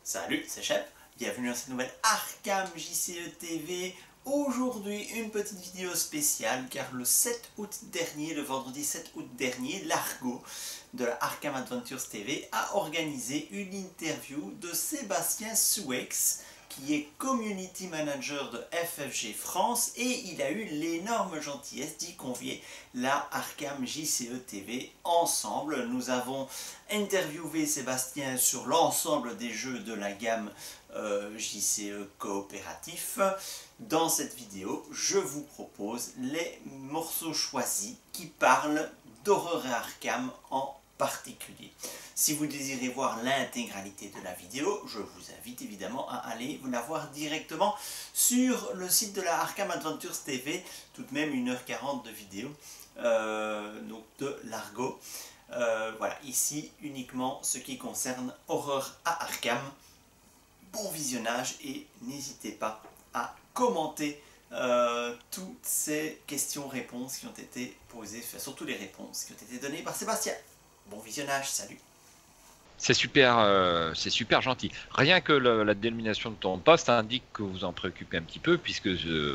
Salut, c'est Shep, bienvenue dans cette nouvelle Arkham JCE TV. Aujourd'hui, une petite vidéo spéciale car le 7 août dernier, le vendredi 7 août dernier, l'Argo de la Arkham Adventures TV a organisé une interview de Sébastien Souex, qui est Community Manager de FFG France, et il a eu l'énorme gentillesse d'y convier la Arkham JCE TV ensemble. Nous avons interviewé Sébastien sur l'ensemble des jeux de la gamme JCE coopératif. Dans cette vidéo, je vous propose les morceaux choisis qui parlent d'horreur et Arkham en particulier. Si vous désirez voir l'intégralité de la vidéo, je vous invite évidemment à aller la voir directement sur le site de la Arkham Adventures TV, tout de même 1h40 de vidéo, donc de l'Argo. Voilà, ici uniquement ce qui concerne horreur à Arkham. Bon visionnage et n'hésitez pas à commenter toutes ces questions-réponses qui ont été posées, enfin, surtout les réponses qui ont été données par Sébastien. Bon visionnage, salut. C'est super gentil. Rien que la dénomination de ton poste indique que vous en préoccupez un petit peu, puisque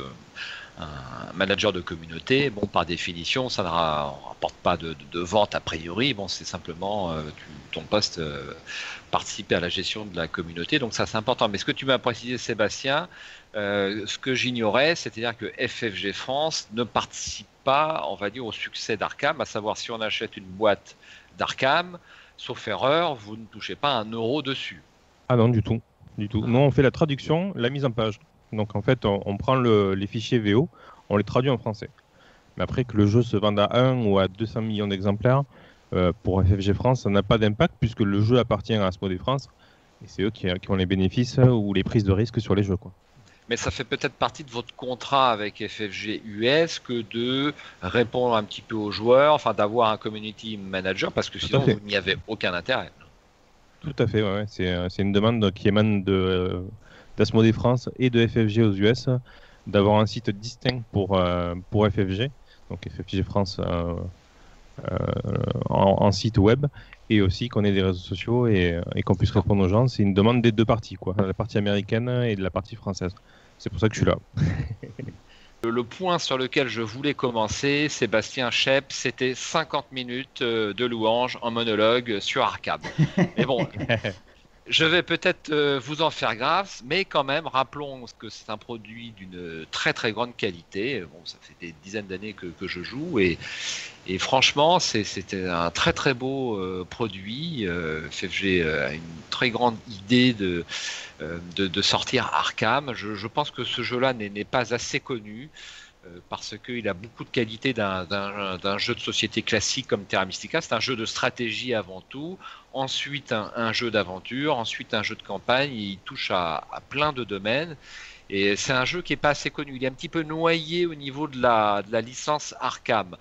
un manager de communauté, bon, par définition, ça ne rapporte pas de vente a priori. Bon, c'est simplement ton poste participer à la gestion de la communauté, donc ça c'est important. Mais ce que tu m'as précisé, Sébastien, ce que j'ignorais, c'est-à-dire que FFG France ne participe pas, on va dire, au succès d'Arkham, à savoir si on achète une boîte d'Arkham, sauf erreur, vous ne touchez pas un euro dessus. Ah non, du tout. Du tout. Nous, on fait la traduction, la mise en page. Donc en fait, on prend les fichiers VO, on les traduit en français. Mais après, que le jeu se vende à 1 ou à 200 millions d'exemplaires, pour FFG France, ça n'a pas d'impact puisque le jeu appartient à Asmodée France. Et c'est eux qui ont les bénéfices ou les prises de risque sur les jeux, quoi. Mais ça fait peut-être partie de votre contrat avec FFG US que de répondre un petit peu aux joueurs, enfin d'avoir un community manager, parce que sinon vous n'y avez aucun intérêt. Tout à fait, ouais. C'est une demande qui émane d'Asmodée France et de FFG aux US, d'avoir un site distinct pour FFG, donc FFG France en site web, et aussi qu'on ait des réseaux sociaux et qu'on puisse répondre aux gens. C'est une demande des deux parties, quoi, la partie américaine et de la partie française. C'est pour ça que je suis là. Le point sur lequel je voulais commencer, Sébastien Shep, c'était 50 minutes de louanges en monologue sur Arkham. Mais bon, je vais peut-être vous en faire grâce, mais quand même, rappelons que c'est un produit d'une très très grande qualité. Bon, ça fait des dizaines d'années que je joue et franchement, c'était un très très beau produit. FFG a une très grande idée de sortir Arkham. Je pense que ce jeu-là n'est pas assez connu parce qu'il a beaucoup de qualités d'un jeu de société classique comme Terra Mystica. C'est un jeu de stratégie avant tout, ensuite un jeu d'aventure, ensuite un jeu de campagne. Il touche à plein de domaines. Et c'est un jeu qui n'est pas assez connu. Il est un petit peu noyé au niveau de la licence Arkham.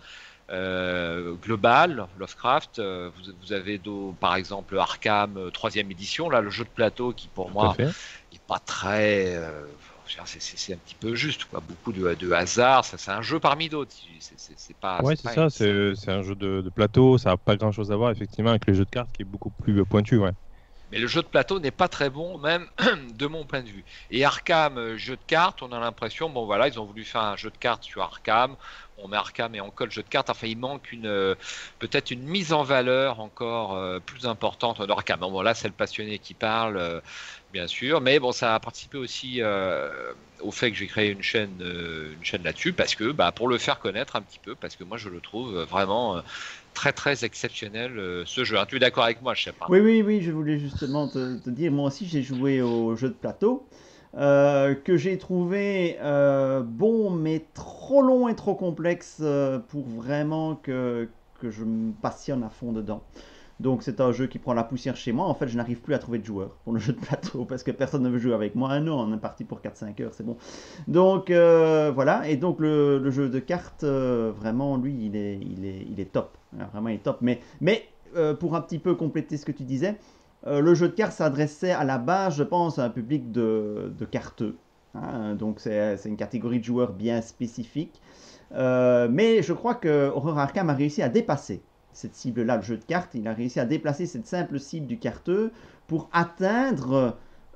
Global, Lovecraft, vous avez par exemple Arkham 3e édition, là le jeu de plateau qui pour moi n'est pas très, c'est un petit peu juste, quoi. Beaucoup de hasard, ça c'est un jeu parmi d'autres. C'est pas. Ouais, c'est ça, c'est un jeu de plateau, ça n'a pas grand chose à voir effectivement avec le jeu de cartes qui est beaucoup plus pointu, ouais. Mais le jeu de plateau n'est pas très bon, même de mon point de vue. Et Arkham, jeu de cartes, on a l'impression, bon voilà, ils ont voulu faire un jeu de cartes sur Arkham. On met Arkham et on colle jeu de cartes. Enfin, il manque peut-être une mise en valeur encore plus importante d'Arkham. Bon, là, c'est le passionné qui parle, bien sûr. Mais bon, ça a participé aussi au fait que j'ai créé une chaîne là-dessus, parce que, pour le faire connaître un petit peu, parce que moi, je le trouve vraiment très très exceptionnel ce jeu. Tu es d'accord avec moi, je sais pas. Oui, je voulais justement te dire, moi aussi j'ai joué au jeu de plateau, que j'ai trouvé bon mais trop long et trop complexe pour vraiment que je me passionne à fond dedans. Donc c'est un jeu qui prend la poussière chez moi. En fait, je n'arrive plus à trouver de joueurs pour le jeu de plateau parce que personne ne veut jouer avec moi. Ah non, on est parti pour 4-5 heures, c'est bon. Donc voilà, et donc le jeu de cartes, vraiment, lui, il est top. Vraiment, il est top. Mais pour un petit peu compléter ce que tu disais, le jeu de cartes s'adressait à la base, je pense, à un public de carteux. Hein, donc c'est une catégorie de joueurs bien spécifique. Mais je crois que Horror Arkham a réussi à dépasser cette cible-là, le jeu de cartes. Il a réussi à déplacer cette simple cible du carteux pour atteindre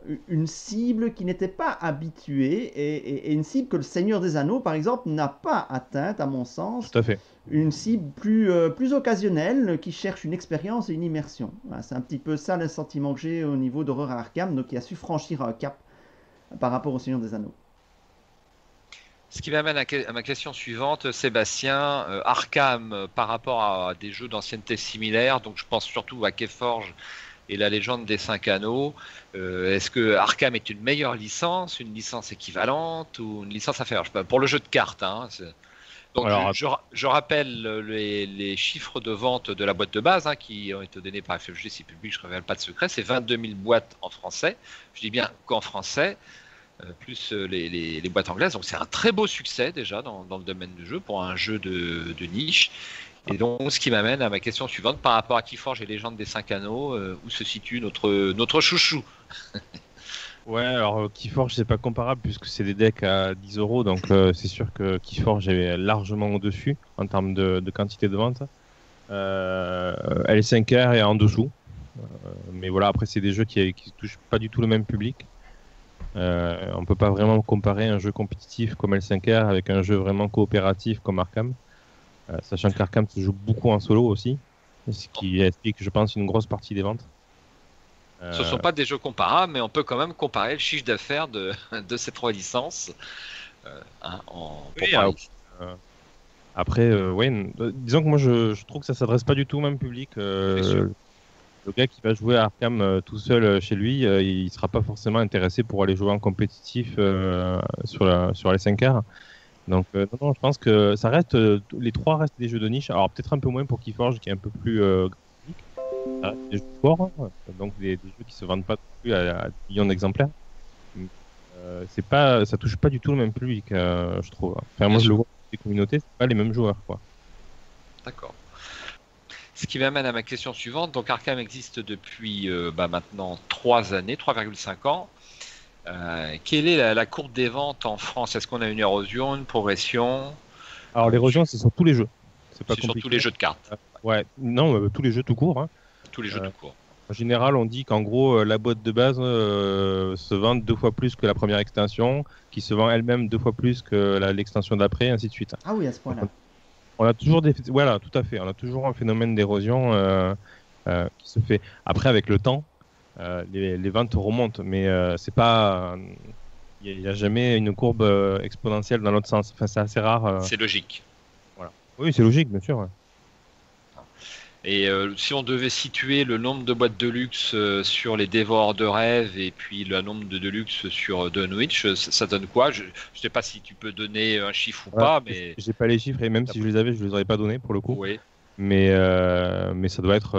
une cible qui n'était pas habituée et une cible que le Seigneur des Anneaux, par exemple, n'a pas atteinte, à mon sens. Tout à fait. Une cible plus occasionnelle qui cherche une expérience et une immersion. Voilà, c'est un petit peu ça le sentiment que j'ai au niveau d'Horreur à Arkham, donc qui a su franchir un cap par rapport au Seigneur des Anneaux. Ce qui m'amène à ma question suivante, Sébastien. Arkham, par rapport à des jeux d'ancienneté similaires, donc je pense surtout à Keyforge et la légende des 5 anneaux, est-ce que Arkham est une meilleure licence, une licence équivalente ou une licence inférieure? Je sais pas, pour le jeu de cartes, hein, donc Alors, je rappelle les chiffres de vente de la boîte de base, hein, qui ont été donnés par FFG, c'est public, je ne révèle pas de secret, c'est 22 000 boîtes en français, je dis bien qu'en français, plus les boîtes anglaises, donc c'est un très beau succès déjà dans le domaine du jeu pour un jeu de niche. Et donc ce qui m'amène à ma question suivante par rapport à Keyforge et Légende des 5 anneaux, où se situe notre chouchou? ouais, alors Keyforge, c'est pas comparable puisque c'est des decks à 10 euros, donc c'est sûr que Keyforge est largement au-dessus en termes de quantité de vente. L5R est en dessous. Mais voilà, après, c'est des jeux qui touchent pas du tout le même public. On peut pas vraiment comparer un jeu compétitif comme L5R avec un jeu vraiment coopératif comme Arkham. Sachant qu'Arkham se joue beaucoup en solo aussi, ce qui explique, je pense, une grosse partie des ventes. Ce ne sont pas des jeux comparables, mais on peut quand même comparer le chiffre d'affaires de ces 3 licences. Après, ouais, disons que moi je trouve que ça s'adresse pas du tout au même public. Le gars qui va jouer à Arkham tout seul chez lui, il sera pas forcément intéressé pour aller jouer en compétitif sur les 5R. Donc non, je pense que ça reste, les 3 restent des jeux de niche. Alors peut-être un peu moins pour Keyforge qui est un peu plus graphique. Ça reste des jeux forts, hein, donc des jeux qui se vendent pas non plus à millions d'exemplaires. C'est pas, ça touche pas du tout le même public, je trouve. Enfin, moi je le vois dans les communautés, c'est pas les mêmes joueurs, quoi. D'accord. Ce qui m'amène à ma question suivante. Donc Arkham existe depuis maintenant 3 années, 3,5 ans. Quelle est la courbe des ventes en France? Est-ce qu'on a une érosion, une progression? Alors l'érosion, c'est sur tous les jeux. C'est pas sur tous les jeux de cartes. Ouais, non, tous les jeux tout court. Hein. Tous les jeux tout court. En général, on dit qu'en gros, la boîte de base se vend 2 fois plus que la première extension, qui se vend elle-même 2 fois plus que l'extension d'après, ainsi de suite. Ah oui, à ce point-là. On a toujours voilà, tout à fait. On a toujours un phénomène d'érosion qui se fait. Après, avec le temps, les ventes remontent, mais c'est pas. Il n'y a jamais une courbe exponentielle dans l'autre sens. Enfin, c'est assez rare. C'est logique. Voilà. Oui, c'est logique, bien sûr. Ouais. Et si on devait situer le nombre de boîtes de luxe sur les dévoreurs de rêves et puis le nombre de luxe sur Dunwich, ça donne quoi? Je ne sais pas si tu peux donner un chiffre ou pas, mais j'ai pas les chiffres et même si je les avais, je les aurais pas donnés pour le coup. Oui. Mais ça doit être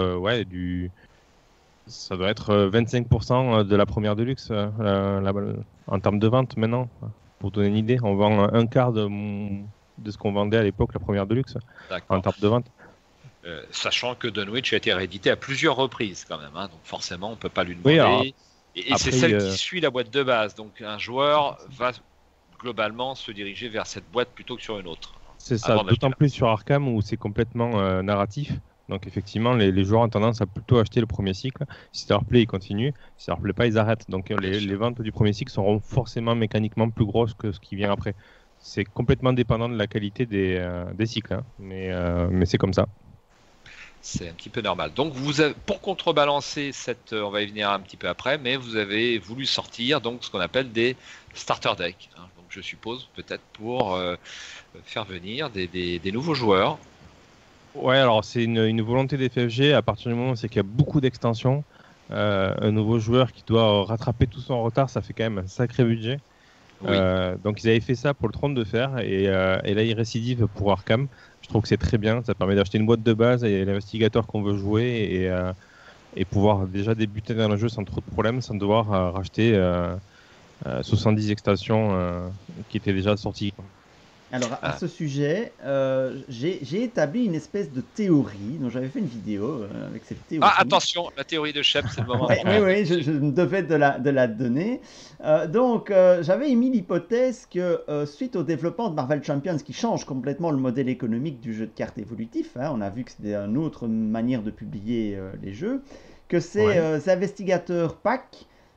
ça doit être 25% de la première de luxe en termes de vente maintenant. Pour donner une idée, on vend un quart de ce qu'on vendait à l'époque la première de luxe en termes de vente. Sachant que Dunwich a été réédité à plusieurs reprises quand même, hein, donc forcément on ne peut pas lui demander. Et c'est celle qui suit la boîte de base, donc un joueur va globalement se diriger vers cette boîte plutôt que sur une autre. C'est ça, d'autant plus sur Arkham où c'est complètement narratif. Donc effectivement, les joueurs ont tendance à plutôt acheter le premier cycle. Si ça leur plaît, ils continuent. Si ça leur plaît pas, ils arrêtent. Donc les ventes du premier cycle seront forcément mécaniquement plus grosses que ce qui vient après. C'est complètement dépendant de la qualité des cycles, hein. Mais c'est comme ça. C'est un petit peu normal. Donc, pour contrebalancer on va y venir un petit peu après, mais vous avez voulu sortir donc ce qu'on appelle des starter decks. Hein. Donc, je suppose peut-être pour faire venir des nouveaux joueurs. Ouais, alors c'est une volonté des FFG à partir du moment où c'est qu'il y a beaucoup d'extensions. Un nouveau joueur qui doit rattraper tout son retard, ça fait quand même un sacré budget. Oui. Donc ils avaient fait ça pour le Trône de Fer et là ils récidivent pour Arkham. Je trouve que c'est très bien, ça permet d'acheter une boîte de base et l'investigateur qu'on veut jouer et pouvoir déjà débuter dans le jeu sans trop de problèmes, sans devoir racheter 70 extensions qui étaient déjà sorties. Alors à ce sujet, j'ai établi une espèce de théorie, dont j'avais fait une vidéo avec cette théorie. Ah attention, la théorie de Shep, c'est le moment. Oui, je me devais de la donner. Donc j'avais émis l'hypothèse que suite au développement de Marvel Champions qui change complètement le modèle économique du jeu de cartes évolutif, hein, on a vu que c'était une autre manière de publier les jeux, que ces investigateurs PAC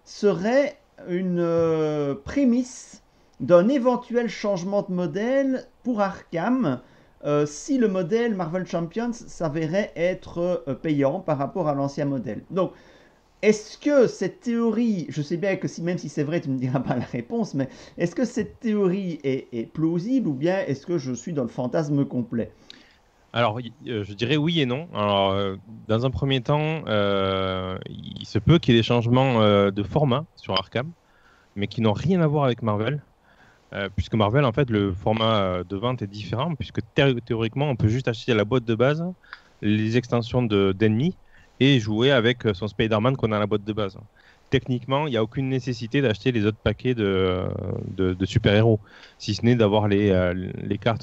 serait une prémisse d'un éventuel changement de modèle pour Arkham si le modèle Marvel Champions s'avérait être payant par rapport à l'ancien modèle. Donc, est-ce que cette théorie, je sais bien que même si c'est vrai, tu ne me diras pas la réponse, mais est-ce que cette théorie est plausible ou bien est-ce que je suis dans le fantasme complet? Alors, je dirais oui et non. Alors, dans un premier temps, il se peut qu'il y ait des changements de format sur Arkham, mais qui n'ont rien à voir avec Marvel. Puisque Marvel, en fait, le format de vente est différent, puisque théoriquement, on peut juste acheter la boîte de base, les extensions d'ennemis, et jouer avec son Spider-Man qu'on a à la boîte de base. Techniquement, il n'y a aucune nécessité d'acheter les autres paquets de super-héros, si ce n'est d'avoir les cartes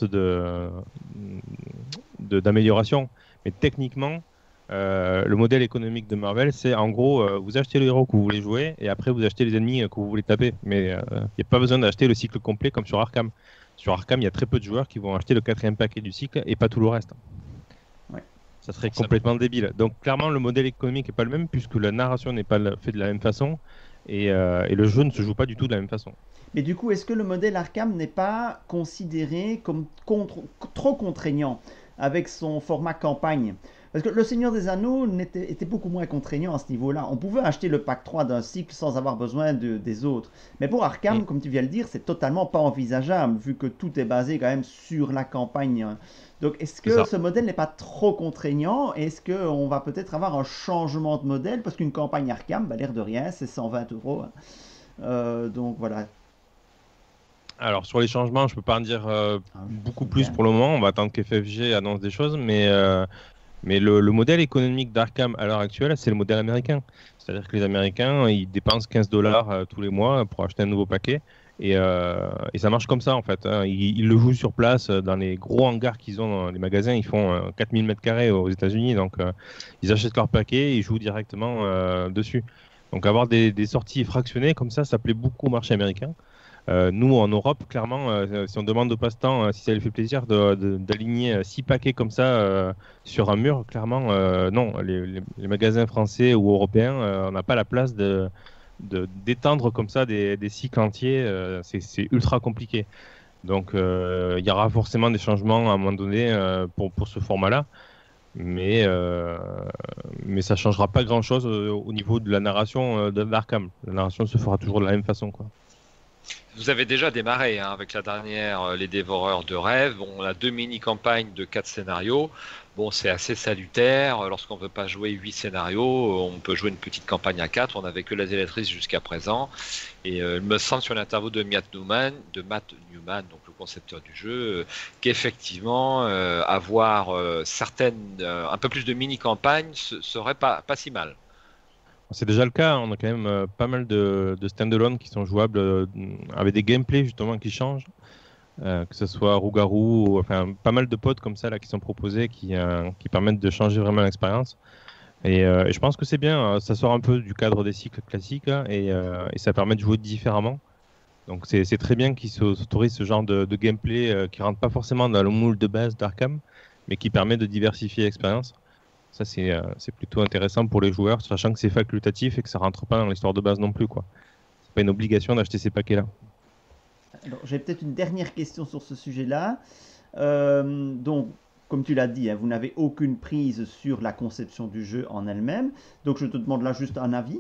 d'amélioration. Mais techniquement, le modèle économique de Marvel, c'est en gros, vous achetez le héros que vous voulez jouer et après vous achetez les ennemis que vous voulez taper. Mais il n'y a pas besoin d'acheter le cycle complet comme sur Arkham. Sur Arkham, il y a très peu de joueurs qui vont acheter le 4e paquet du cycle et pas tout le reste. Ouais. Ça serait complètement débile. Donc clairement, le modèle économique n'est pas le même puisque la narration n'est pas faite de la même façon et le jeu ne se joue pas du tout de la même façon. Mais du coup, est-ce que le modèle Arkham n'est pas considéré comme trop contraignant avec son format campagne? Parce que le Seigneur des Anneaux était beaucoup moins contraignant à ce niveau-là. On pouvait acheter le pack 3 d'un cycle sans avoir besoin des autres. Mais pour Arkham, comme tu viens de le dire, c'est totalement pas envisageable, vu que tout est basé quand même sur la campagne. Donc est-ce que ce modèle n'est pas trop contraignant? Est-ce qu'on va peut-être avoir un changement de modèle? Parce qu'une campagne Arkham, l'air de rien, c'est 120 €. Donc voilà. Alors sur les changements, je peux pas en dire beaucoup plus pour le moment. On va attendre qu'FFG annonce des choses, mais le modèle économique d'Arkham à l'heure actuelle, c'est le modèle américain. C'est-à-dire que les Américains, ils dépensent 15 $ tous les mois pour acheter un nouveau paquet. Et ça marche comme ça, en fait. Ils le jouent sur place dans les gros hangars qu'ils ont dans les magasins. Ils font 4000 m² aux États-Unis. Donc, ils achètent leur paquet et ils jouent directement dessus. Donc, avoir des sorties fractionnées comme ça plaît beaucoup au marché américain. Nous, en Europe, clairement, si on demande au passe-temps si ça lui fait plaisir d'aligner 6 paquets comme ça sur un mur, clairement, non. Les magasins français ou européens, on n'a pas la place d'étendre comme ça des cycles entiers. C'est ultra compliqué. Donc, il y aura forcément des changements à un moment donné pour ce format-là. Mais ça ne changera pas grand-chose au niveau de la narration d'Arkham. La narration se fera toujours de la même façon, quoi. Vous avez déjà démarré avec la dernière Les Dévoreurs de Rêves. Bon, on a 2 mini-campagnes de 4 scénarios. Bon, c'est assez salutaire. Lorsqu'on ne veut pas jouer 8 scénarios, on peut jouer une petite campagne à 4. On n'avait que la Zélatrice jusqu'à présent. Et il me semble sur l'interview de Matt Newman, donc le concepteur du jeu, qu'effectivement, avoir un peu plus de mini-campagnes serait pas si mal. C'est déjà le cas, on a quand même pas mal de stand-alone qui sont jouables avec des gameplays justement qui changent, que ce soit Rougarou, enfin pas mal de pods comme ça là qui sont proposés qui permettent de changer vraiment l'expérience. Et je pense que c'est bien, ça sort un peu du cadre des cycles classiques et ça permet de jouer différemment. Donc c'est très bien qu'ils s'autorisent ce genre de gameplay qui rentre pas forcément dans le moule de base d'Arkham, mais qui permet de diversifier l'expérience. Ça, c'est plutôt intéressant pour les joueurs, sachant que c'est facultatif et que ça rentre pas dans l'histoire de base non plus, quoi. C'est pas une obligation d'acheter ces paquets-là. Alors, j'ai peut-être une dernière question sur ce sujet-là. Donc, comme tu l'as dit, vous n'avez aucune prise sur la conception du jeu en elle-même. Donc, je te demande là juste un avis.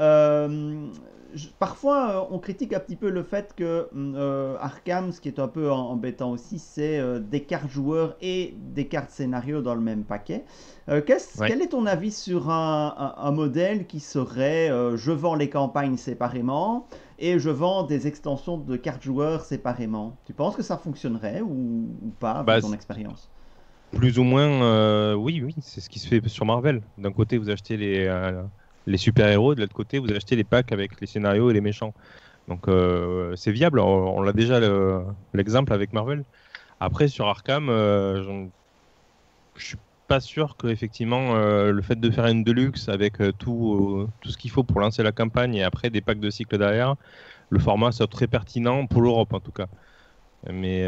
Parfois, on critique un petit peu le fait que Arkham, ce qui est un peu embêtant aussi, c'est des cartes joueurs et des cartes scénario dans le même paquet. Quel est ton avis sur un modèle qui serait je vends les campagnes séparément et je vends des extensions de cartes joueurs séparément? Tu penses que ça fonctionnerait ou pas avec ton expérience? Plus ou moins, oui, c'est ce qui se fait sur Marvel. D'un côté, vous achetez les super-héros, de l'autre côté, vous achetez les packs avec les scénarios et les méchants. Donc c'est viable, on l'a déjà l'exemple avec Marvel. Après, sur Arkham, je suis pas sûr que effectivement le fait de faire une Deluxe avec tout ce qu'il faut pour lancer la campagne et après des packs de cycle derrière, le format soit très pertinent pour l'Europe en tout cas. Mais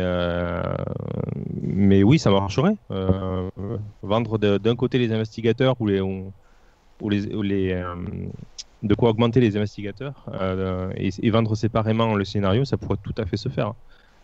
oui, ça marcherait. Vendre d'un côté les investigateurs ou les de quoi augmenter les investigateurs et vendre séparément le scénario, ça pourrait tout à fait se faire.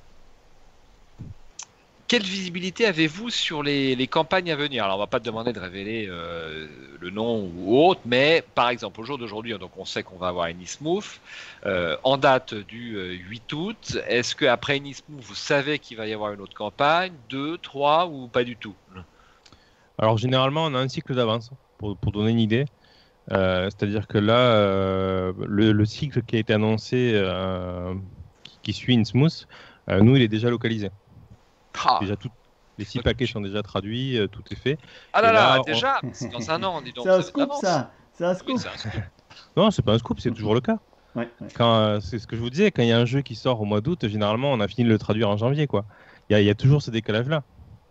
Quelle visibilité avez-vous sur les campagnes à venir? Alors, on ne va pas te demander de révéler le nom ou autre, mais par exemple, au jour d'aujourd'hui, donc on sait qu'on va avoir Innsmouth en date du 8 août. Est-ce qu'après Innsmouth, vous savez qu'il va y avoir une autre campagne, 2, 3 ou pas du tout? Alors, généralement, on a un cycle d'avance, pour donner une idée. C'est-à-dire que là, le cycle qui a été annoncé, qui suit Innsmouth, nous, il est déjà localisé. Déjà, les 6 paquets sont déjà traduits, tout est fait. Ah là là, déjà, c'est dans un an, dis donc. C'est un scoop, ça. C'est un scoop. Oui, c'est un scoop. Non, c'est pas un scoop, c'est toujours le cas. Ouais. C'est ce que je vous disais, quand il y a un jeu qui sort au mois d'août, généralement, on a fini de le traduire en janvier, quoi. Il y a toujours ce décalage-là.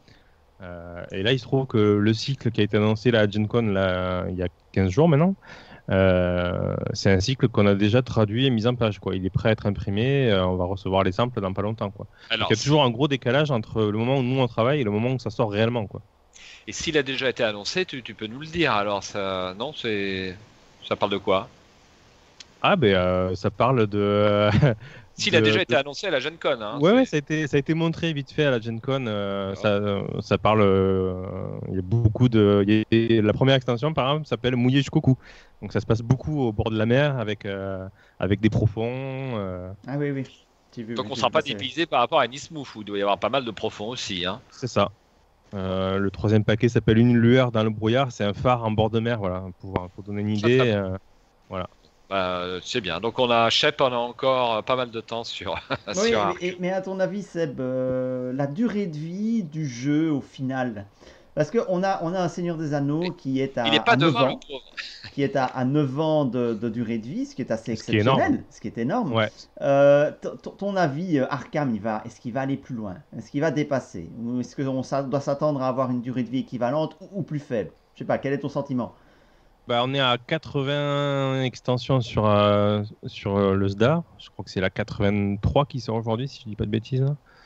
Et là, il se trouve que le cycle qui a été annoncé là, à Gen Con, là, il y a 15 jours maintenant, c'est un cycle qu'on a déjà traduit et mis en page, quoi. Il est prêt à être imprimé, on va recevoir les samples dans pas longtemps, quoi. Alors, il y a toujours un gros décalage entre le moment où nous on travaille et le moment où ça sort réellement, quoi. Et s'il a déjà été annoncé, tu peux nous le dire. Alors, ça parle de quoi? Ah, ça parle de. S'il a déjà été annoncé à la Gen Con. Hein, ouais, ça a été montré vite fait à la Gen Con. Ça parle. Il y a beaucoup de. La première extension, par exemple, s'appelle Mouillé jusqu'au cou. Donc ça se passe beaucoup au bord de la mer avec des profonds. Ah oui. Donc on ne sera pas divisé par rapport à Innsmouth où il doit y avoir pas mal de profonds aussi. Hein. C'est ça. Le troisième paquet s'appelle Une lueur dans le brouillard. C'est un phare en bord de mer, voilà, pour donner une idée. Voilà. C'est bien. Donc Shep, on a encore pas mal de temps sur. Oui, mais à ton avis, Seb, la durée de vie du jeu au final, parce qu'on a un Seigneur des Anneaux qui est à, il est pas 9 devant, ans, qui est à 9 ans de durée de vie, ce qui est assez exceptionnel, ce qui est énorme. Ouais. Ton avis, Arkham, est-ce qu'il va aller plus loin? Est-ce qu'il va dépasser? Ou est-ce qu'on doit s'attendre à avoir une durée de vie équivalente ou plus faible? Je sais pas, quel est ton sentiment? On est à 80 extensions sur le SDA. Je crois que c'est la 83 qui sort aujourd'hui, si je dis pas de bêtises.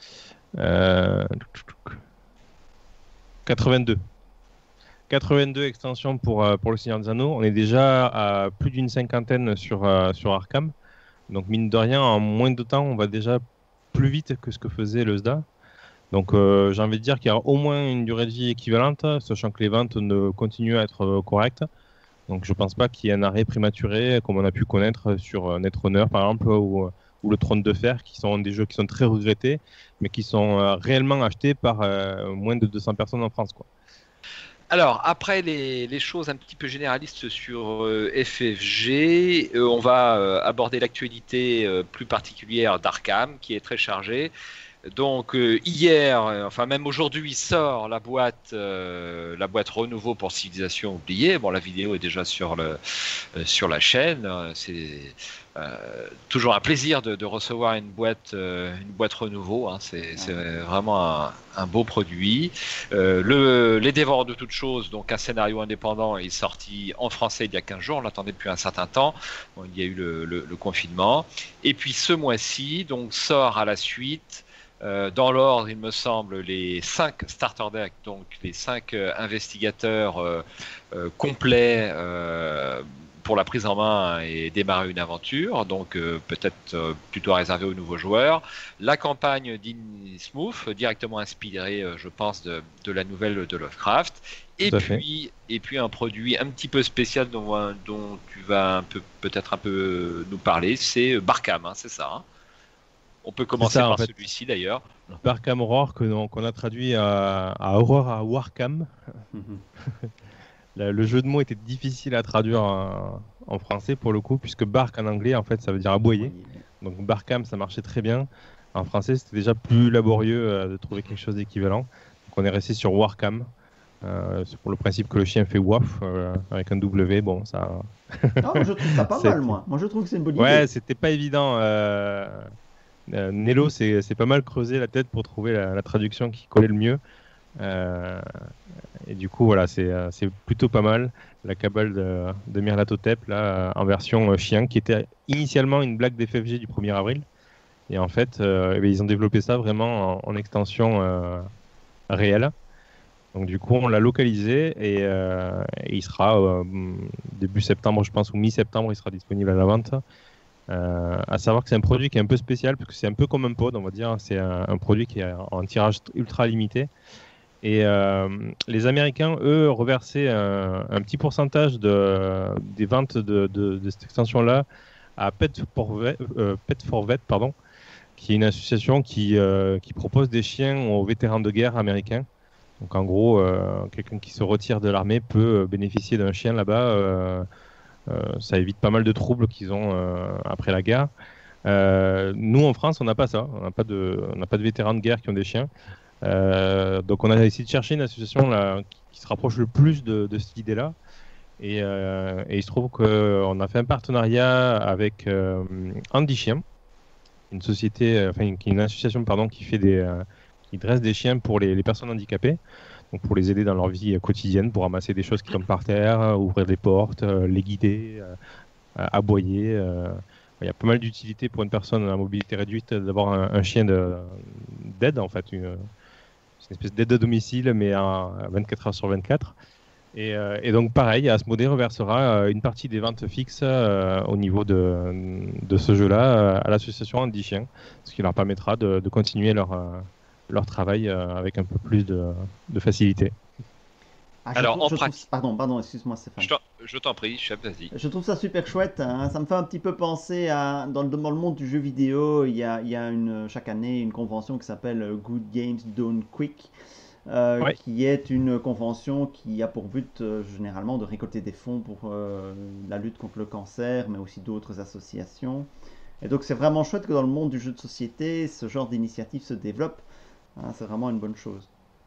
82. 82 extensions pour le Seigneur des Anneaux. On est déjà à plus d'une cinquantaine sur Arkham. Donc mine de rien, en moins de temps, on va déjà plus vite que ce que faisait le SDA. Donc j'ai envie de dire qu'il y a au moins une durée de vie équivalente, sachant que les ventes continuent à être correctes. Donc je pense pas qu'il y ait un arrêt prématuré comme on a pu connaître sur Netrunner par exemple ou le Trône de Fer, qui sont des jeux qui sont très regrettés mais qui sont réellement achetés par moins de 200 personnes en France, quoi. Alors après les choses un petit peu généralistes sur FFG, on va aborder l'actualité plus particulière d'Arkham qui est très chargée. Donc hier, enfin même aujourd'hui, sort la boîte renouveau pour Civilisation oubliée. Bon, la vidéo est déjà sur la chaîne. C'est toujours un plaisir de recevoir une boîte renouveau. Hein. C'est vraiment un beau produit. Les Dévoreurs de toutes choses, donc un scénario indépendant, est sorti en français il y a 15 jours. On l'attendait depuis un certain temps. Bon, il y a eu le confinement. Et puis ce mois-ci, donc sort à la suite. Dans l'ordre, il me semble, les 5 starter decks, donc les 5 investigateurs complets pour la prise en main et démarrer une aventure, donc peut-être plutôt réservé aux nouveaux joueurs. La campagne d'Innsmouth, directement inspirée, je pense, de la nouvelle de Lovecraft. Et puis un produit un petit peu spécial dont tu vas peut-être un peu nous parler, c'est Barkham, hein, c'est ça, hein. On peut commencer par celui-ci d'ailleurs. Barkham Horror qu'on a traduit à Aurora Warkham. Le jeu de mots était difficile à traduire en français pour le coup, puisque Bark en anglais en fait ça veut dire aboyer. Donc Barkham ça marchait très bien. En français c'était déjà plus laborieux de trouver quelque chose d'équivalent. Donc on est resté sur Warkham. C'est pour le principe que le chien fait waf avec un W. Bon ça. Non, je trouve ça pas mal moi. Moi je trouve que c'est une bonne idée. Ouais, c'était pas évident. Nello c'est pas mal creusé la tête pour trouver la traduction qui collait le mieux. Et du coup voilà c'est plutôt pas mal. La cabale de Mirlatotep là en version chien qui était initialement une blague d'FFG du 1er avril et en fait ils ont développé ça vraiment en extension réelle Donc du coup, on l'a localisé et il sera début septembre, je pense, ou mi-septembre, il sera disponible à la vente. À savoir que c'est un produit qui est un peu spécial parce que c'est un peu comme un pod, on va dire. C'est un produit qui est en tirage ultra limité. Et les Américains, eux, reversaient un petit pourcentage des ventes de cette extension-là à Pet4Vet, pardon, qui est une association qui propose des chiens aux vétérans de guerre américains. Donc en gros, quelqu'un qui se retire de l'armée peut bénéficier d'un chien là-bas. Ça évite pas mal de troubles qu'ils ont après la guerre. Nous, en France, on n'a pas ça. On n'a pas de vétérans de guerre qui ont des chiens. Donc on a essayé de chercher une association là, qui se rapproche le plus de cette idée-là. Et il se trouve qu'on a fait un partenariat avec Andy Chien, une société, une association pardon, qui dresse des chiens pour les personnes handicapées, donc pour les aider dans leur vie quotidienne, pour ramasser des choses qui tombent par terre, ouvrir des portes, les guider, aboyer. Il y a pas mal d'utilité pour une personne à mobilité réduite d'avoir un chien d'aide, en fait. C'est une espèce d'aide à domicile, mais à 24 heures sur 24. Et donc, pareil, Asmodée reversera une partie des ventes fixes au niveau de ce jeu-là à l'association Andy Chien, ce qui leur permettra de continuer leur travail avec un peu plus de facilité. Alors, en pratique. Pardon, excuse-moi, Stéphane. Je t'en prie, chef, vas-y. Je trouve ça super chouette. Hein. Ça me fait un petit peu penser à. Dans le monde du jeu vidéo, il y a chaque année une convention qui s'appelle Good Games Done Quick. Ouais. Qui est une convention qui a pour but généralement de récolter des fonds pour la lutte contre le cancer, mais aussi d'autres associations. Et donc c'est vraiment chouette que dans le monde du jeu de société, ce genre d'initiative se développe. Hein, c'est vraiment une bonne chose.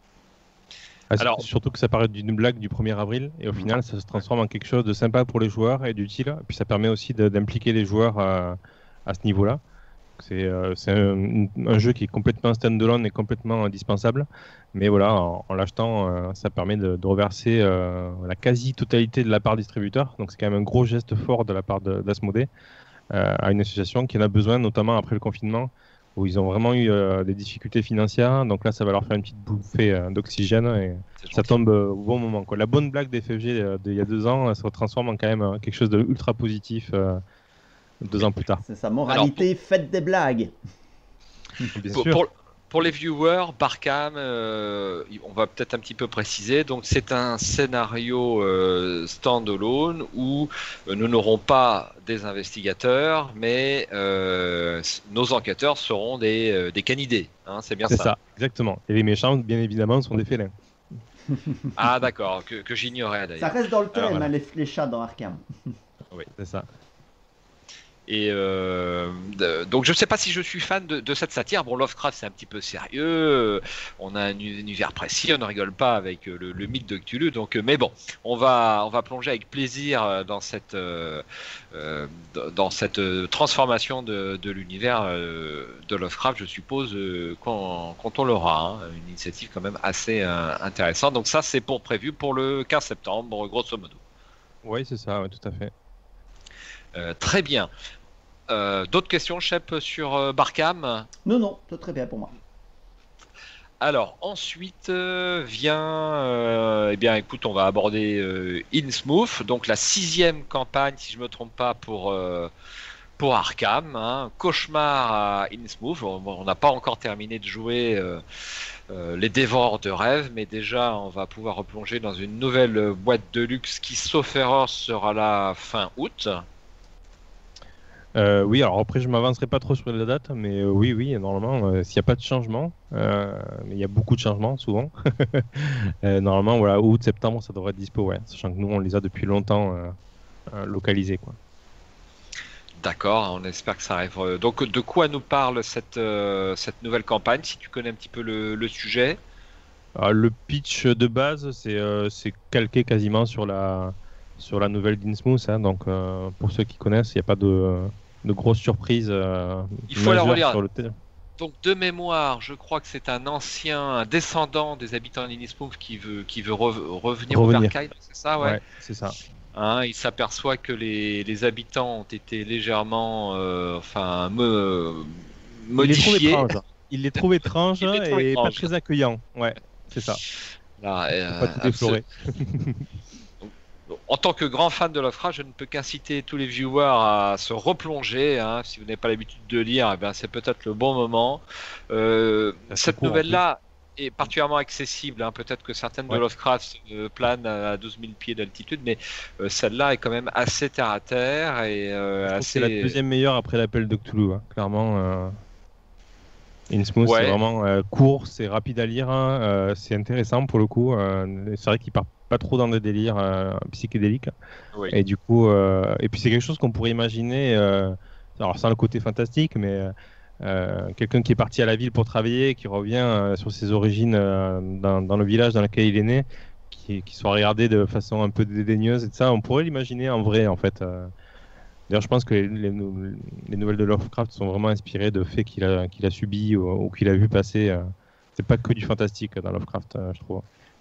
Alors, surtout que ça paraît d'une blague du 1er avril, et au final ça se transforme en quelque chose de sympa pour les joueurs et d'utile. Et puis ça permet aussi d'impliquer les joueurs à ce niveau-là. C'est un jeu qui est complètement stand-alone et complètement indispensable. Mais voilà, en l'achetant, ça permet de reverser la quasi-totalité de la part distributeur. Donc c'est quand même un gros geste fort de la part d'Asmodée à une association qui en a besoin, notamment après le confinement, où ils ont vraiment eu des difficultés financières. Donc là, ça va leur faire une petite bouffée d'oxygène et ça tombe au bon moment, quoi. La bonne blague des FFG d'il y a 2 ans, ça se transforme en quand même quelque chose de ultra positif 2 ans plus tard. C'est sa moralité, alors, faites des blagues. Bien sûr. Pour les viewers, Barkham, on va peut-être un petit peu préciser, donc c'est un scénario stand-alone où nous n'aurons pas des investigateurs, mais nos enquêteurs seront des canidés, hein, c'est bien ça. C'est ça, exactement. Et les méchants, bien évidemment, sont des félins. Ah d'accord, que j'ignorais d'ailleurs. Ça reste dans le thème, voilà. les chats dans Arkham. Oui, c'est ça. Et donc je ne sais pas si je suis fan de cette satire. Bon, Lovecraft c'est un petit peu sérieux, on a un univers précis, on ne rigole pas avec le mythe de Cthulhu. Donc, mais bon, on va plonger avec plaisir dans cette transformation de l'univers de Lovecraft, je suppose, quand on l'aura. Hein, une initiative quand même assez intéressante. Donc ça c'est prévu pour le 15 septembre, grosso modo. Oui, c'est ça, ouais, tout à fait. Très bien. D'autres questions, Shep, sur Barkham? Non, c'est très bien pour moi. Alors, ensuite vient... eh bien, écoute, on va aborder Innsmouth, donc la 6e campagne, si je ne me trompe pas, pour Arkham. Hein. Cauchemar à Innsmouth. On n'a pas encore terminé de jouer les dévoreurs de rêves, mais déjà, on va pouvoir replonger dans une nouvelle boîte de luxe qui, sauf erreur, sera là fin août. Oui, alors après je m'avancerai pas trop sur la date, mais oui, normalement, s'il n'y a pas de changement, mais il y a beaucoup de changements souvent, normalement, voilà, août, septembre, ça devrait être dispo, ouais, sachant que nous, on les a depuis longtemps localisés, quoi. D'accord, on espère que ça arrive. Donc, de quoi nous parle cette nouvelle campagne, si tu connais un petit peu le sujet? Alors, le pitch de base, c'est calqué quasiment sur la nouvelle d'Innsmouth, hein, donc pour ceux qui connaissent, il n'y a pas de grosses surprises. Il faut la relire. Sur le donc de mémoire, je crois que c'est un descendant des habitants d'Innsmouth qui veut revenir au Berkay, c'est ça, ouais. Ouais, c'est ça. Hein, il s'aperçoit que les habitants ont été légèrement modifiés. Il les trouve étranges et pas très accueillants. Ouais, c'est ça. Là, Faut pas tout déflorer. En tant que grand fan de Lovecraft, je ne peux qu'inciter tous les viewers à se replonger. Hein. Si vous n'avez pas l'habitude de lire, eh bien, c'est peut-être le bon moment. Cette nouvelle-là est particulièrement accessible. Hein. Peut-être que certaines de Lovecraft planent à 12 000 pieds d'altitude, mais celle-là est quand même assez terre à terre. Et, c'est la deuxième meilleure après l'appel de Cthulhu. Hein. Clairement, Innsmouth, c'est vraiment court, c'est rapide à lire, hein, c'est intéressant pour le coup. C'est vrai qu'il part pas trop dans des délires psychédéliques. Oui. Et du coup, et puis c'est quelque chose qu'on pourrait imaginer, alors sans le côté fantastique, mais quelqu'un qui est parti à la ville pour travailler, qui revient sur ses origines dans le village dans lequel il est né, qui soit regardé de façon un peu dédaigneuse et tout ça, on pourrait l'imaginer en vrai en fait. D'ailleurs, je pense que les nouvelles de Lovecraft sont vraiment inspirées de faits qu'il a subis ou qu'il a vu passer. C'est pas que du fantastique dans Lovecraft, je trouve.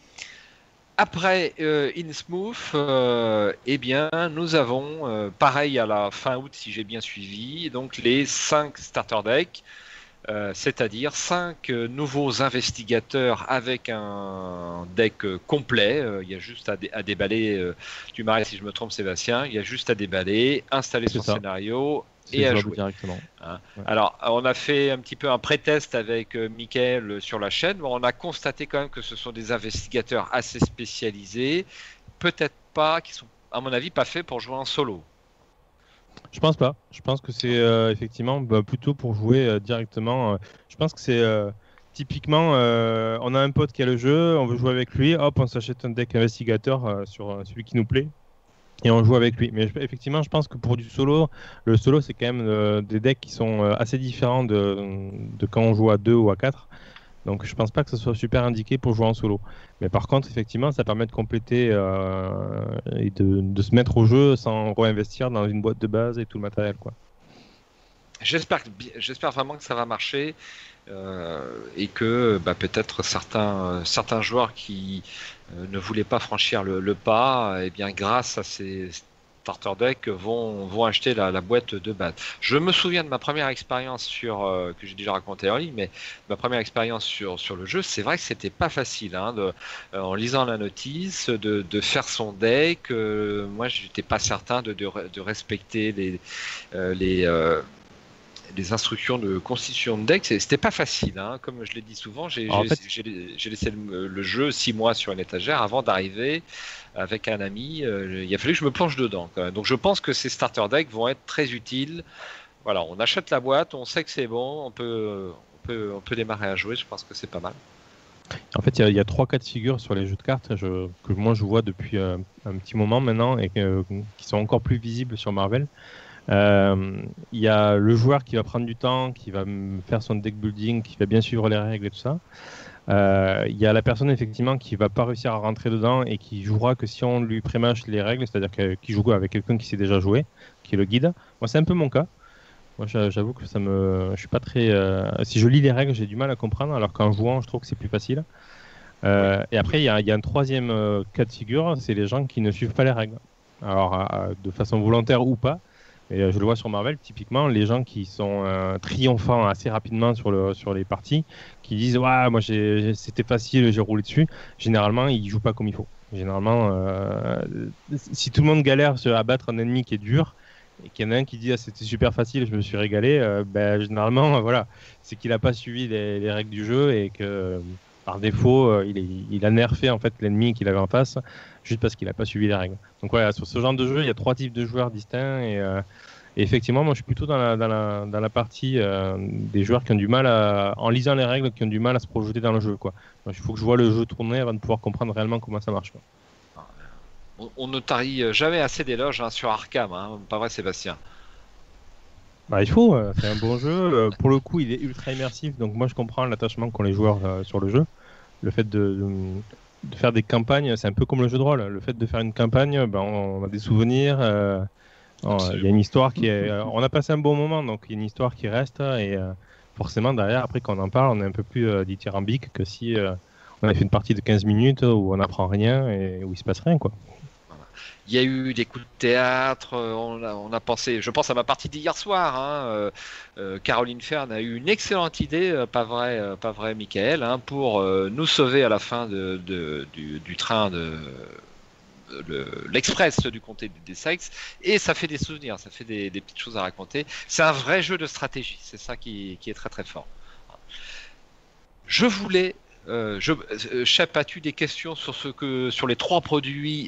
Après Innsmouth, eh bien, nous avons, pareil à la fin août, si j'ai bien suivi, donc les 5 starter decks, c'est-à-dire 5 nouveaux investigateurs avec un deck complet. Il y a juste à déballer, tu m'arrêtes si je me trompe Sébastien, il y a juste à déballer, installer son scénario et à jouer. Directement. Hein. Ouais. Alors, on a fait un petit peu un pré-test avec Mickaël sur la chaîne. Bon, on a constaté quand même que ce sont des investigateurs assez spécialisés, peut-être pas, qui sont, à mon avis, pas faits pour jouer en solo. Je pense pas. Je pense que c'est effectivement plutôt pour jouer directement. Je pense que c'est typiquement, on a un pote qui a le jeu, on veut jouer avec lui, hop, on s'achète un deck investigateur sur celui qui nous plaît. Et on joue avec lui. Mais effectivement, je pense que pour du solo, le solo, c'est quand même des decks qui sont assez différents de quand on joue à 2 ou à 4. Donc je pense pas que ce soit super indiqué pour jouer en solo. Mais par contre, effectivement, ça permet de compléter et de se mettre au jeu sans réinvestir dans une boîte de base et tout le matériel, quoi. J'espère vraiment que ça va marcher et que peut-être certains joueurs qui ne voulaient pas franchir le pas, eh bien, grâce à ces starter decks, vont acheter la boîte de base. Je me souviens de ma première expérience que j'ai déjà raconté en ligne, mais ma première expérience sur le jeu, c'est vrai que c'était pas facile, hein, en lisant la notice, de faire son deck. Moi, j'étais pas certain de respecter les instructions de constitution de deck. C'était pas facile, hein. Comme je l'ai dit souvent, j'ai laissé le jeu 6 mois sur une étagère avant d'arriver avec un ami. Il a fallu que je me plonge dedans, quand même. Donc je pense que ces starter decks vont être très utiles. Voilà, on achète la boîte, on sait que c'est bon, on peut démarrer à jouer. Je pense que c'est pas mal. En fait, il y a 3 cas de figure sur les jeux de cartes que moi je vois depuis un petit moment maintenant et qui sont encore plus visibles sur Marvel. Il y a le joueur qui va prendre du temps, qui va faire son deck building, qui va bien suivre les règles et tout ça. Il y a la personne effectivement qui va pas réussir à rentrer dedans et qui jouera que si on lui prémâche les règles, c'est-à-dire qu'il joue avec quelqu'un qui sait déjà jouer, qui est le guide. Moi, c'est un peu mon cas. Moi, j'avoue que je suis pas très. Si je lis les règles, j'ai du mal à comprendre, alors qu'en jouant, je trouve que c'est plus facile. Et après, il y a un troisième cas de figure, c'est les gens qui ne suivent pas les règles. Alors, de façon volontaire ou pas. Et je le vois sur Marvel, typiquement, les gens qui sont triomphants assez rapidement sur les parties, qui disent ouais, moi c'était facile, j'ai roulé dessus. Généralement, ils jouent pas comme il faut. Généralement, si tout le monde galère à battre un ennemi qui est dur, et qu'il y en a un qui dit ah, c'était super facile, je me suis régalé, généralement, voilà, c'est qu'il n'a pas suivi les règles du jeu et que par défaut, il a nerfé en fait l'ennemi qu'il avait en face juste parce qu'il n'a pas suivi les règles. Donc voilà, sur ce genre de jeu, il y a 3 types de joueurs distincts et effectivement, moi je suis plutôt dans la partie des joueurs qui ont du mal en lisant les règles, qui ont du mal à se projeter dans le jeu, quoi. Donc, il faut que je vois le jeu tourner avant de pouvoir comprendre réellement comment ça marche, quoi. On ne tarit jamais assez d'éloges, hein, sur Arkham, hein. Pas vrai, Sébastien? Il faut, c'est un bon jeu. Pour le coup, il est ultra immersif, donc moi je comprends l'attachement qu'ont les joueurs sur le jeu. Le fait de faire des campagnes, c'est un peu comme le jeu de rôle. Le fait de faire une campagne, on a des souvenirs. Il y a une histoire qui est. On a passé un bon moment, donc il y a une histoire qui reste. Et forcément, derrière, après, quand on en parle, on est un peu plus dithyrambique que si on a fait une partie de 15 minutes où on n'apprend rien et où il se passe rien, quoi. Il y a eu des coups de théâtre, on a pensé, je pense à ma partie d'hier soir, hein, Caroline Fern a eu une excellente idée, pas vrai Michael, hein, pour nous sauver à la fin du train l'Express du comté d'Essex, et ça fait des souvenirs, ça fait des petites choses à raconter. C'est un vrai jeu de stratégie, c'est ça qui est très très fort. Je voulais Shep, as-tu des questions sur les trois produits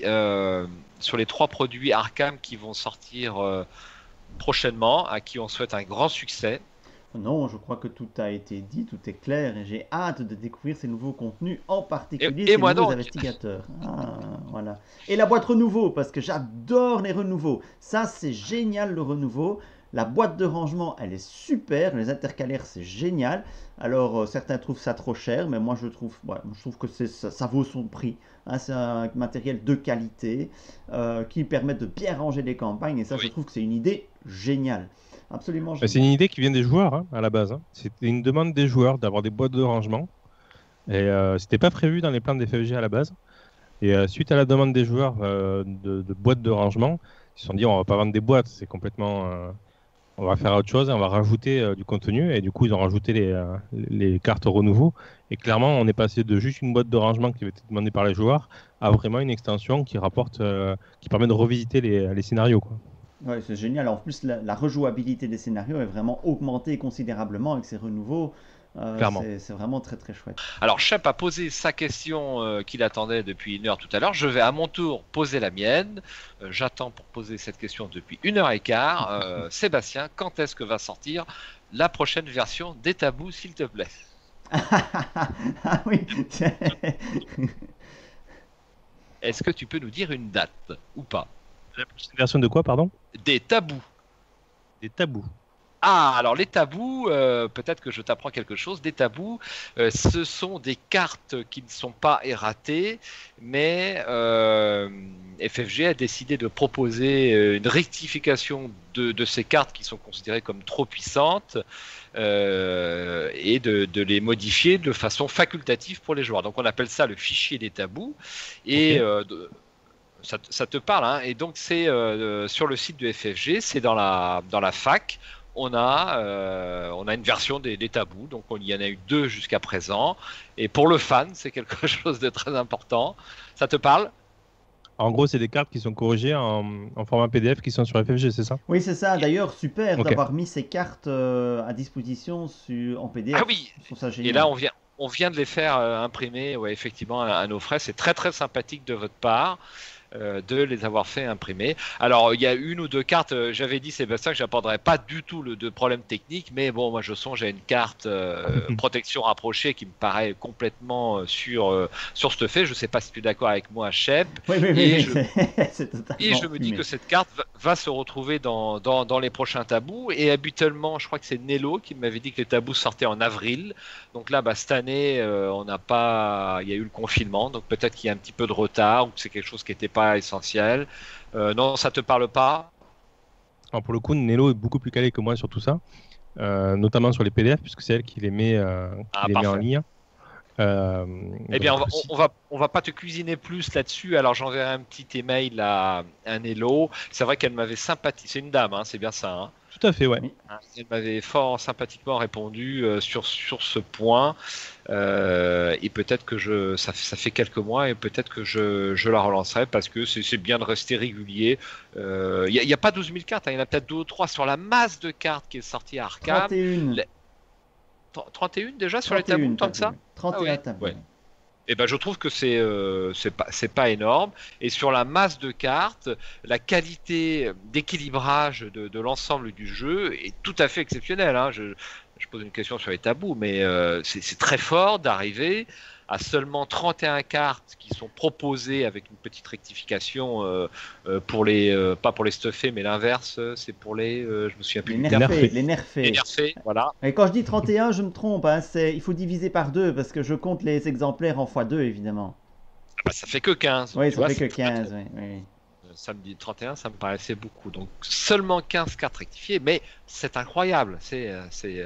Arkham qui vont sortir prochainement, à qui on souhaite un grand succès? Non, je crois que tout a été dit, tout est clair, et j'ai hâte de découvrir ces nouveaux contenus, en particulier et ces moi nouveaux donc. investigateurs. Ah, voilà. Et la boîte renouveau, parce que j'adore les renouveaux. Ça, c'est génial le renouveau. La boîte de rangement, elle est super. Les intercalaires, c'est génial. Alors, certains trouvent ça trop cher, mais moi, je trouve que ça vaut son prix. Hein, c'est un matériel de qualité qui permet de bien ranger les campagnes, et ça, Oui. je trouve que c'est une idée géniale. Absolument C'est génial. une idée qui vient des joueurs, hein, à la base. Hein. C'était une demande des joueurs d'avoir des boîtes de rangement. Et c'était pas prévu dans les plans des FFG à la base. Et suite à la demande des joueurs de boîtes de rangement, ils se sont dit on va pas vendre des boîtes, c'est complètement. On va faire autre chose, on va rajouter du contenu. Et du coup, ils ont rajouté les cartes renouveau. Et clairement, on est passé de juste une boîte de rangement qui avait été demandée par les joueurs à vraiment une extension qui permet de revisiter les scénarios, quoi. Ouais, c'est génial. En plus, la rejouabilité des scénarios est vraiment augmentée considérablement avec ces renouveaux. Clairement. C'est vraiment très très chouette. Alors, Shep a posé sa question qu'il attendait depuis 1 heure tout à l'heure. Je vais à mon tour poser la mienne. J'attends pour poser cette question depuis 1 h 15. Sébastien, quand est-ce que va sortir la prochaine version des tabous, s'il te plaît? Ah oui. Est-ce que tu peux nous dire une date ou pas? La prochaine version de quoi, pardon? Des tabous. Des tabous. Ah, alors les tabous, peut-être que je t'apprends quelque chose. Des tabous, ce sont des cartes qui ne sont pas erratées, mais FFG a décidé de proposer une rectification de ces cartes qui sont considérées comme trop puissantes et de les modifier de façon facultative pour les joueurs. Donc on appelle ça le fichier des tabous. Et ça te parle, hein. Et donc c'est sur le site de FFG, c'est dans la fac. On a une version des tabous, donc il y en a eu 2 jusqu'à présent. Et pour le fan, c'est quelque chose de très important. Ça te parle? En gros, c'est des cartes qui sont corrigées en format PDF qui sont sur FFG, c'est ça? Oui, c'est ça. D'ailleurs, super Ok. d'avoir mis ces cartes à disposition en PDF. Ah oui. Je trouve ça génial. Et là, on vient de les faire imprimer, ouais, effectivement, à nos frais. C'est très très sympathique de votre part. De les avoir fait imprimer. Alors, il y a 1 ou 2 cartes, j'avais dit, Sébastien, que j'apporterais pas du tout de problème technique, mais bon, moi je songe à une carte protection rapprochée qui me paraît complètement surstuffée. Je sais pas si tu es d'accord avec moi, Shep. Oui, Et c'est totalement Et je me dis fumé. que cette carte va se retrouver dans les prochains tabous. Et habituellement, je crois que c'est Nello qui m'avait dit que les tabous sortaient en avril. Donc là, cette année, on n'a pas. Il y a eu le confinement, donc peut-être qu'il y a un petit peu de retard ou que c'est quelque chose qui n'était pas essentiel. Non, ça te parle pas? Alors pour le coup, Nello est beaucoup plus calé que moi sur tout ça, notamment sur les PDF, puisque c'est elle qui les met, en Parfait. ligne. Eh bien, on va pas te cuisiner plus là-dessus. Alors, j'enverrai un petit email à Nello. C'est vrai qu'elle m'avait sympathique. C'est une dame, hein, c'est bien ça. Hein. Tout à fait, ouais. Elle m'avait fort sympathiquement répondu sur ce point. Et peut-être que ça fait quelques mois et peut-être que je la relancerai parce que c'est bien de rester régulier. Il n'y a pas 12 000 cartes, hein, il y en a peut-être 2 ou 3 sur la masse de cartes qui est sortie à Arkham. 31. 31 déjà sur les tabous, tant que ça? 31 tabous. Ouais. Eh ben, je trouve que c'est pas énorme. Et sur la masse de cartes, la qualité d'équilibrage de l'ensemble du jeu est tout à fait exceptionnelle. Hein. Je pose une question sur les tabous, mais c'est très fort d'arriver à seulement 31 cartes qui sont proposées avec une petite rectification pour pas pour les stuffés, mais l'inverse, c'est pour je me souviens plus Les du terme. nerfés. Les nerfés. Les nerfés, voilà. Et quand je dis 31, je me trompe. Hein, il faut diviser par 2 parce que je compte les exemplaires en x2, évidemment. Ah bah, ça fait que 15. Oui, tu ça vois, fait que c'est pas 15. trop. Oui. Samedi 31, ça me paraissait beaucoup. Donc seulement 15 cartes rectifiées, mais c'est incroyable. C'est une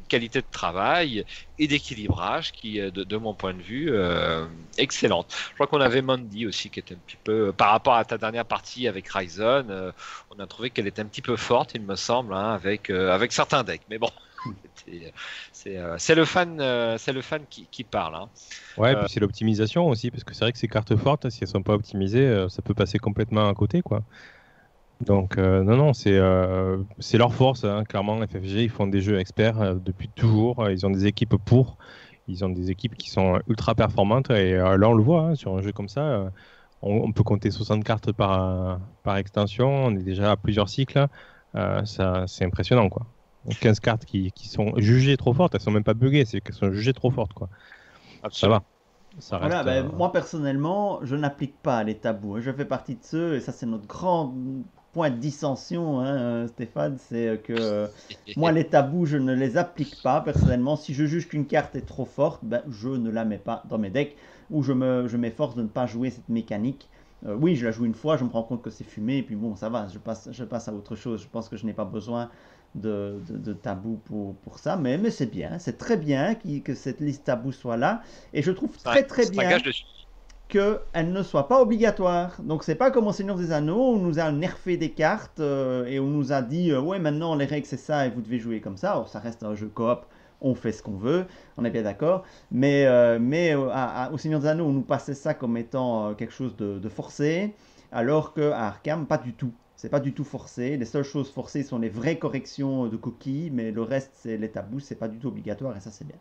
qualité de travail et d'équilibrage qui est, de mon point de vue, excellente. Je crois qu'on avait Mandy aussi qui était un petit peu, par rapport à ta dernière partie avec Ryzen, on a trouvé qu'elle était un petit peu forte, il me semble, hein, avec certains decks. Mais bon, c'est le fan qui parle. Hein. Ouais, et puis c'est l'optimisation aussi, parce que c'est vrai que ces cartes fortes, si elles sont pas optimisées, ça peut passer complètement à côté, quoi. Donc non, c'est leur force, hein, clairement. FFG, ils font des jeux experts depuis toujours. Ils ont des équipes ils ont des équipes qui sont ultra performantes. Et là, on le voit, hein, sur un jeu comme ça, on peut compter 60 cartes par extension. On est déjà à plusieurs cycles. C'est impressionnant, quoi. Donc, 15 cartes qui sont jugées trop fortes. Elles sont même pas buggées, c'est qu'elles sont jugées trop fortes, quoi. Absolument. Ça va. Ça reste, Voilà, moi personnellement, je n'applique pas les tabous. Je fais partie de ceux, et ça c'est notre grand point de dissension, hein, Stéphane, c'est que moi les tabous, je ne les applique pas personnellement. Si je juge qu'une carte est trop forte, ben, je ne la mets pas dans mes decks, ou je m'efforce de ne pas jouer cette mécanique. Oui, je la joue une fois, je me rends compte que c'est fumé, et puis bon, ça va, je passe à autre chose. Je pense que je n'ai pas besoin de tabou pour ça, mais c'est bien, c'est très bien que cette liste tabou soit là, et je trouve très bien qu'elle ne soit pas obligatoire. Donc c'est pas comme au Seigneur des Anneaux, où on nous a nerfé des cartes, et on nous a dit, ouais maintenant les règles c'est ça, et vous devez jouer comme ça. Alors, ça reste un jeu coop, on fait ce qu'on veut, on est bien d'accord, mais au Seigneur des Anneaux, on nous passait ça comme étant quelque chose de forcé, alors qu'à Arkham, pas du tout. C'est pas du tout forcé. Les seules choses forcées sont les vraies corrections de coquilles, mais le reste, c'est les tabous, c'est pas du tout obligatoire, et ça, c'est bien.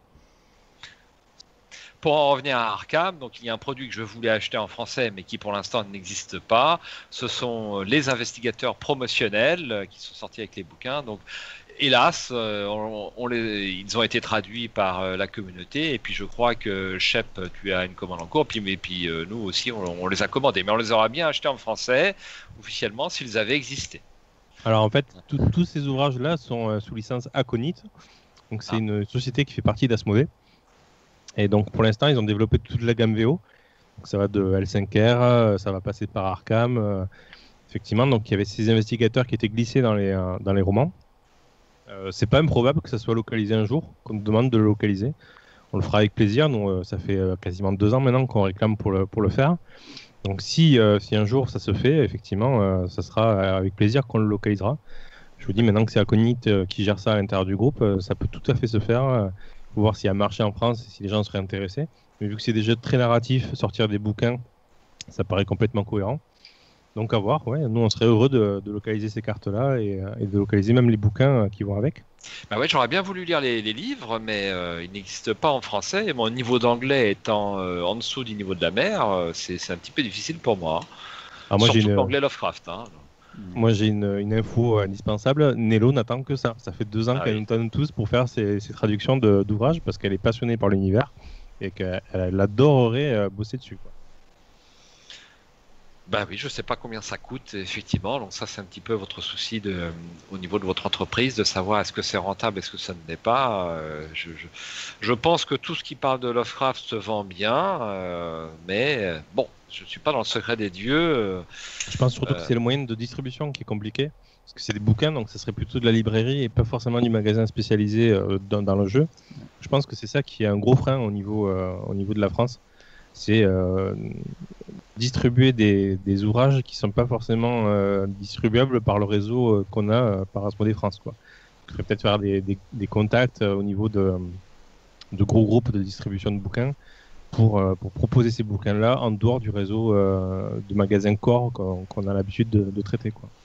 Pour en revenir à Arkham, donc il y a un produit que je voulais acheter en français, mais qui pour l'instant n'existe pas. Ce sont les investigateurs promotionnels qui sont sortis avec les bouquins. Donc, hélas, ils ont été traduits par la communauté. Et puis, je crois que Shep, tu as une commande en cours. Puis nous aussi, on les a commandés. Mais on les aura bien achetés en français, officiellement, s'ils avaient existé. Alors, en fait, tous ces ouvrages-là sont sous licence Aconite. Donc, c'est une société qui fait partie d'Asmodée. Et donc, pour l'instant, ils ont développé toute la gamme VO. Donc, ça va de L5R, ça va passer par Arkham. Effectivement, donc il y avait ces investigateurs qui étaient glissés dans les romans. C'est pas improbable que ça soit localisé un jour, qu'on nous demande de le localiser. On le fera avec plaisir. Nous, ça fait quasiment 2 ans maintenant qu'on réclame pour le faire. Donc, si un jour ça se fait, effectivement, ça sera avec plaisir qu'on le localisera. Je vous dis maintenant que c'est Aconite qui gère ça à l'intérieur du groupe, ça peut tout à fait se faire. Pour voir s'il y a un marché en France et si les gens seraient intéressés. Mais vu que c'est des jeux très narratifs, sortir des bouquins, ça paraît complètement cohérent. Donc à voir, ouais. Nous on serait heureux de localiser ces cartes-là et de localiser même les bouquins qui vont avec. Bah ouais, j'aurais bien voulu lire les livres, mais ils n'existent pas en français. Et mon niveau d'anglais étant en dessous du niveau de la mer, c'est un petit peu difficile pour moi. Alors moi, surtout l'anglais Lovecraft. Hein. Moi j'ai une info indispensable. Nello n'attend que ça. Ça fait 2 ans qu'elle nous donne tous pour faire ses traductions d'ouvrages parce qu'elle est passionnée par l'univers et qu'elle adorerait bosser dessus, quoi. Ben oui, je sais pas combien ça coûte, effectivement. Donc ça, c'est un petit peu votre souci au niveau de votre entreprise, de savoir est-ce que c'est rentable, est-ce que ça ne l'est pas. Je pense que tout ce qui parle de Lovecraft se vend bien, mais bon, je suis pas dans le secret des dieux. Je pense surtout que c'est le moyen de distribution qui est compliqué, parce que c'est des bouquins, donc ça serait plutôt de la librairie et pas forcément du magasin spécialisé dans le jeu. Je pense que c'est ça qui est un gros frein au niveau de la France. C'est distribuer des ouvrages qui ne sont pas forcément distribuables par le réseau qu'on a par Asmodée France, quoi. Il faudrait peut-être faire des contacts au niveau de gros groupes de distribution de bouquins pour proposer ces bouquins-là en dehors du réseau de magasins core qu'on a l'habitude de traiter, quoi.